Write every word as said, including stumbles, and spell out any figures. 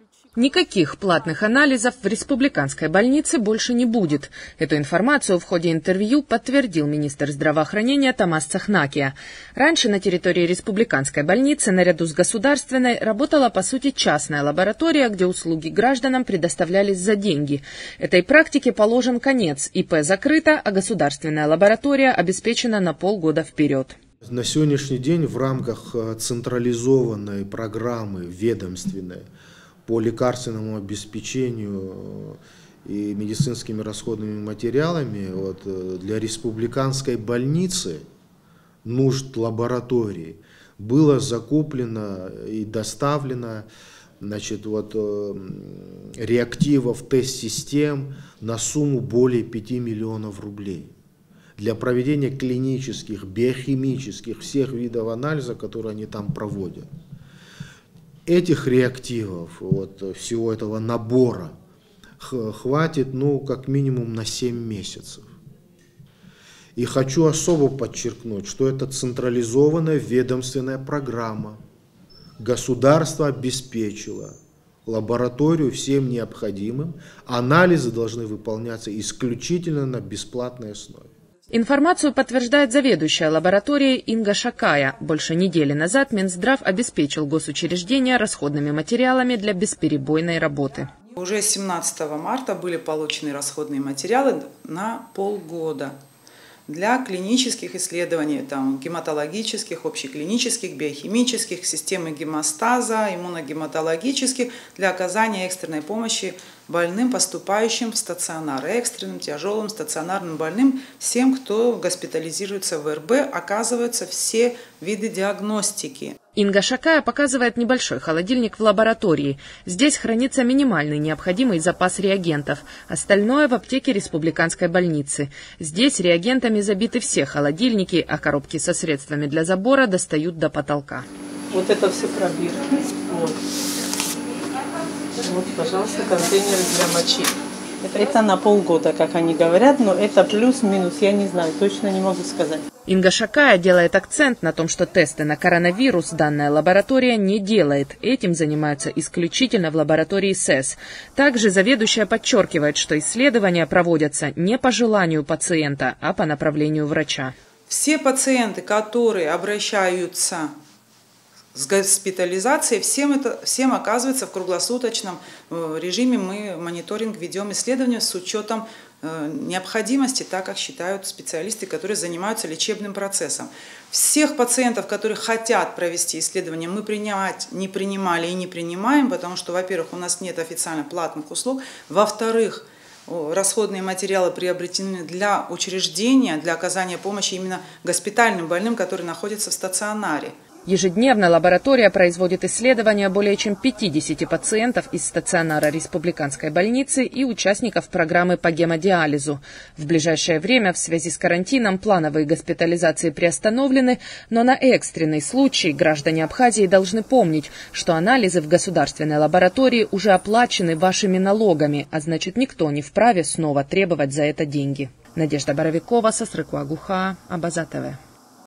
Никаких платных анализов в республиканской больнице больше не будет. Эту информацию в ходе интервью подтвердил министр здравоохранения Томас Цахнакия. Раньше на территории республиканской больницы наряду с государственной работала по сути частная лаборатория, где услуги гражданам предоставлялись за деньги. Этой практике положен конец. ИП закрыто, а государственная лаборатория обеспечена на полгода вперед. На сегодняшний день в рамках централизованной программы ведомственной по лекарственному обеспечению и медицинскими расходными материалами вот, для республиканской больницы нужд лаборатории было закуплено и доставлено значит, вот, реактивов, тест-систем на сумму более пяти миллионов рублей для проведения клинических, биохимических, всех видов анализа, которые они там проводят. Этих реактивов, вот, всего этого набора, хватит ну, как минимум на семь месяцев. И хочу особо подчеркнуть, что это централизованная ведомственная программа. Государство обеспечило лабораторию всем необходимым. Анализы должны выполняться исключительно на бесплатной основе. Информацию подтверждает заведующая лабораторией Инга Шакая. Больше недели назад Минздрав обеспечил госучреждения расходными материалами для бесперебойной работы. Уже семнадцатого марта были получены расходные материалы на полгода для клинических исследований, там, гематологических, общеклинических, биохимических, системы гемостаза, иммуногематологических, для оказания экстренной помощи больным, поступающим в стационар, экстренным, тяжелым, стационарным больным, всем, кто госпитализируется в эр бэ, оказываются все виды диагностики. Инга Шакая показывает небольшой холодильник в лаборатории. Здесь хранится минимальный необходимый запас реагентов. Остальное в аптеке республиканской больницы. Здесь реагентами забиты все холодильники, а коробки со средствами для забора достают до потолка. Вот это все пробирки. Вот. Вот, пожалуйста, контейнеры для мочи. Это, это на полгода, как они говорят, но это плюс-минус, я не знаю, точно не могу сказать. Инга Шакая делает акцент на том, что тесты на коронавирус данная лаборатория не делает. Этим занимаются исключительно в лаборатории СЭС. Также заведующая подчеркивает, что исследования проводятся не по желанию пациента, а по направлению врача. Все пациенты, которые обращаются с госпитализацией, всем, это, всем оказывается в круглосуточном режиме мы мониторинг ведем, исследования с учетом необходимости, так как считают специалисты, которые занимаются лечебным процессом. Всех пациентов, которые хотят провести исследование, мы принимать не принимали и не принимаем, потому что, во-первых, у нас нет официально платных услуг, во-вторых, расходные материалы приобретены для учреждения, для оказания помощи именно госпитальным больным, которые находятся в стационаре. Ежедневно лаборатория производит исследования более чем пятидесяти пациентов из стационара республиканской больницы и участников программы по гемодиализу. В ближайшее время в связи с карантином плановые госпитализации приостановлены, но на экстренный случай граждане Абхазии должны помнить, что анализы в государственной лаборатории уже оплачены вашими налогами, а значит никто не вправе снова требовать за это деньги. Надежда Боровикова, Сосрыкуагуха, Абаза тэ вэ.